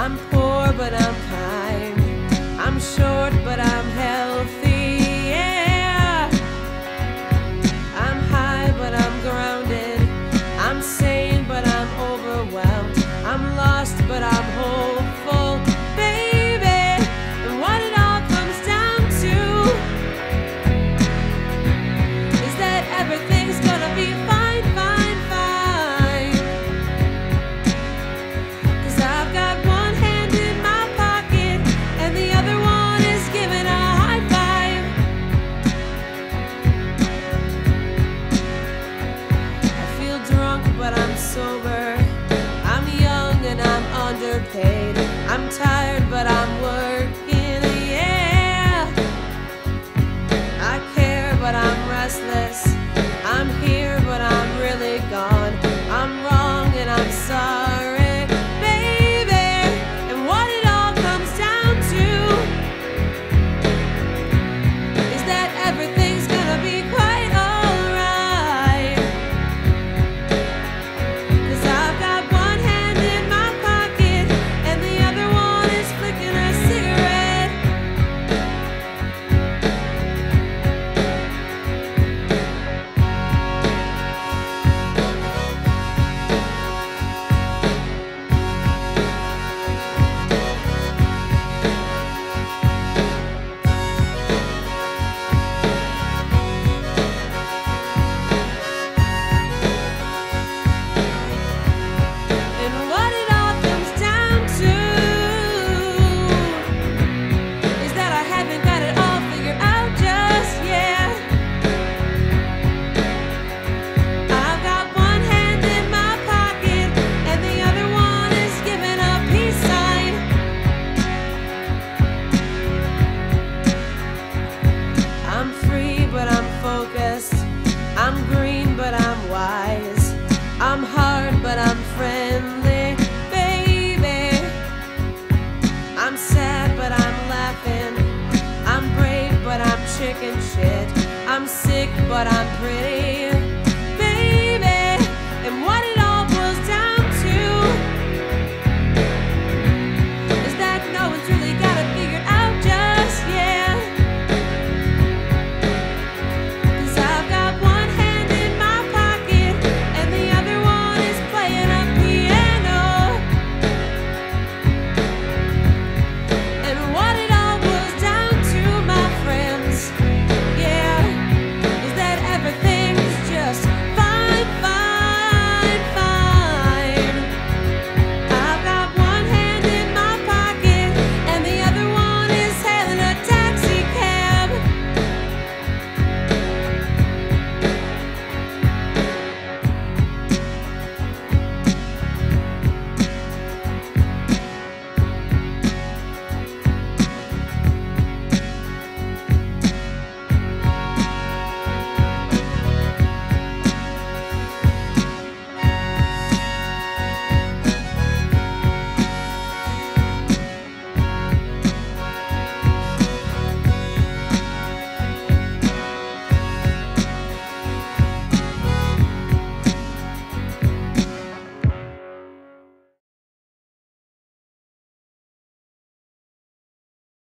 I'm poor, but I'm kind. I'm short, but I'm healthy, yeah. I'm high, but I'm grounded. I'm sane, but I'm overwhelmed. I'm lost, but I'm hopeful, baby. And what it all comes down to is that everything's gonna be fine, fine, fine. 'Cause I've got one hand in my pocket and the other one is giving a high five. I feel drunk, but I'm sober. I'm young and I'm underpaid. I'm tired, but I'm working.